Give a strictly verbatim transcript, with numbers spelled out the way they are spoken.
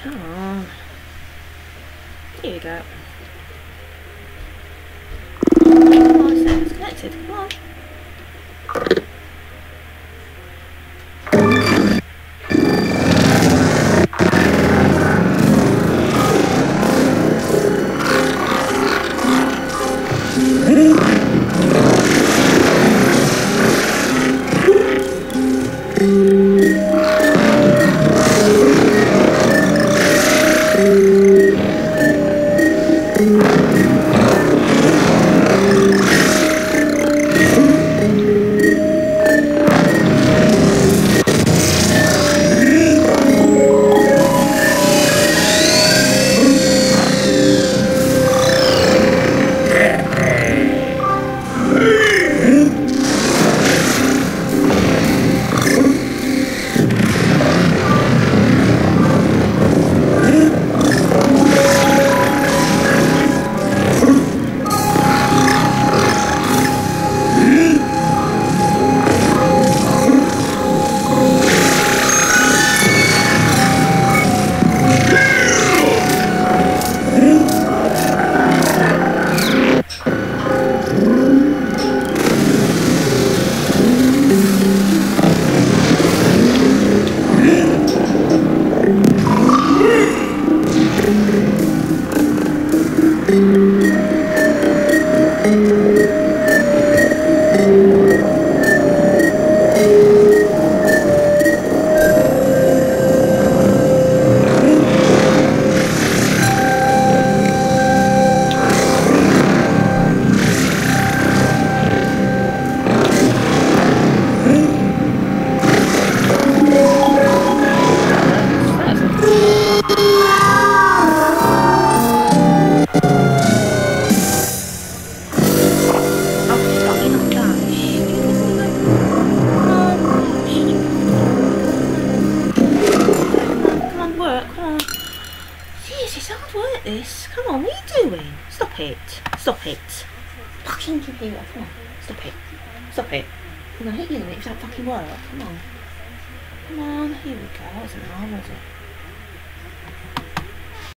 Come on. Here we go. Oh, it's there. It's connected. Come on. This. Come on, what are you doing? Stop it. Stop it. Fucking computer. Come on. Stop it. Stop it. I'm gonna hit you in it if that fucking work. Come on. Come on. Here we go. That wasn't hard, was it?